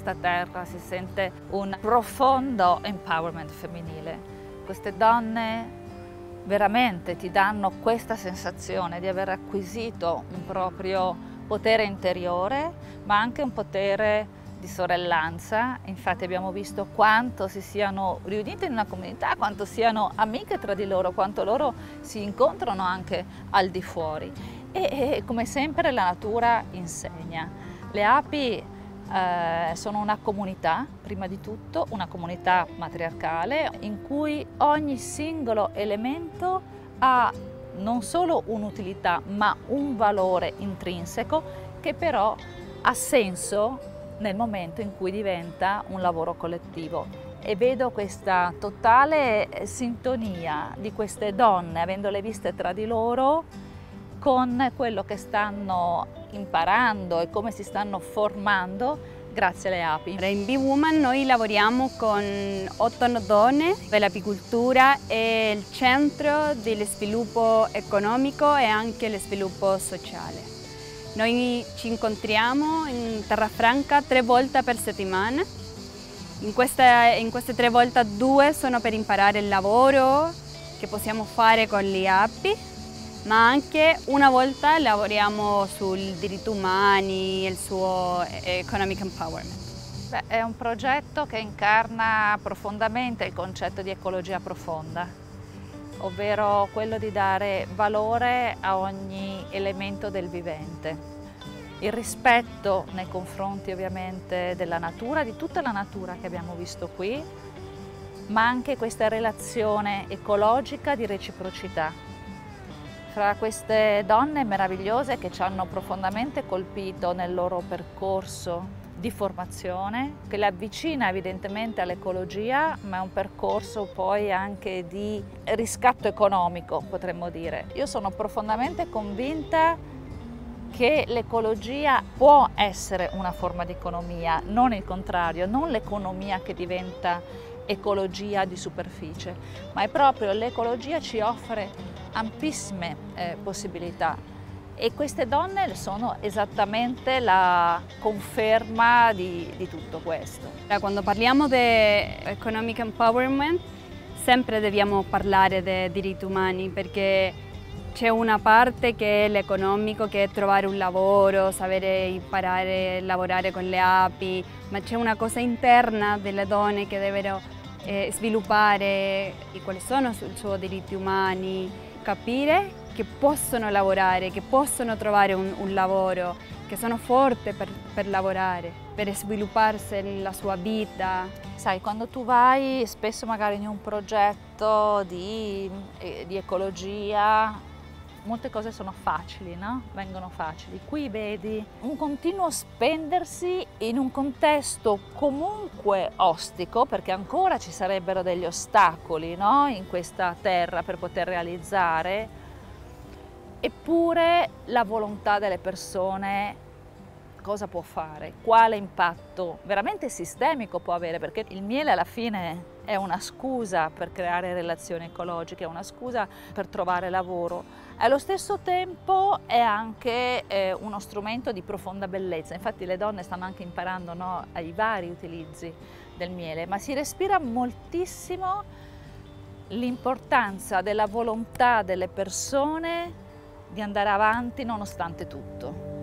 questa terra si sente un profondo empowerment femminile. Queste donne veramente ti danno questa sensazione di aver acquisito un proprio potere interiore, ma anche un potere di sorellanza. Infatti abbiamo visto quanto si siano riunite in una comunità, quanto siano amiche tra di loro, quanto loro si incontrano anche al di fuori. E come sempre la natura insegna. Le api sono una comunità, prima di tutto, una comunità matriarcale in cui ogni singolo elemento ha non solo un'utilità ma un valore intrinseco che però ha senso nel momento in cui diventa un lavoro collettivo. E vedo questa totale sintonia di queste donne, avendole viste tra di loro, con quello che stanno imparando e come si stanno formando grazie alle api. In Bee Woman noi lavoriamo con 8 donne, l'apicoltura è il centro dello sviluppo economico e anche lo sviluppo sociale. Noi ci incontriamo in Terrafranca 3 volte per settimana. In queste 3 volte 2 sono per imparare il lavoro che possiamo fare con le api, ma anche una volta lavoriamo sui diritti umani e il suo economic empowerment. Beh, è un progetto che incarna profondamente il concetto di ecologia profonda, ovvero quello di dare valore a ogni elemento del vivente. Il rispetto nei confronti ovviamente della natura, di tutta la natura che abbiamo visto qui, ma anche questa relazione ecologica di reciprocità fra queste donne meravigliose che ci hanno profondamente colpito nel loro percorso di formazione, che le avvicina evidentemente all'ecologia, ma è un percorso poi anche di riscatto economico, potremmo dire. Io sono profondamente convinta che l'ecologia può essere una forma di economia, non il contrario, non l'economia che diventa ecologia di superficie, ma è proprio l'ecologia ci offre ampissime possibilità. E queste donne sono esattamente la conferma di tutto questo. Quando parliamo di economic empowerment sempre dobbiamo parlare dei diritti umani, perché c'è una parte che è l'economico, che è trovare un lavoro, sapere imparare a lavorare con le api, ma c'è una cosa interna delle donne che devono sviluppare quali sono i suoi diritti umani, capire che possono lavorare, che possono trovare un lavoro, che sono forti per lavorare, per svilupparsi nella sua vita. Sai, quando tu vai spesso magari in un progetto di ecologia, molte cose sono facili, no? Vengono facili. Qui vedi un continuo spendersi in un contesto comunque ostico, perché ancora ci sarebbero degli ostacoli, no? In questa terra per poter realizzare, eppure la volontà delle persone cosa può fare? Quale impatto veramente sistemico può avere? Perché il miele alla fine è una scusa per creare relazioni ecologiche, è una scusa per trovare lavoro. Allo stesso tempo è anche uno strumento di profonda bellezza. Infatti le donne stanno anche imparando, no, ai vari utilizzi del miele, ma si respira moltissimo l'importanza della volontà delle persone di andare avanti nonostante tutto.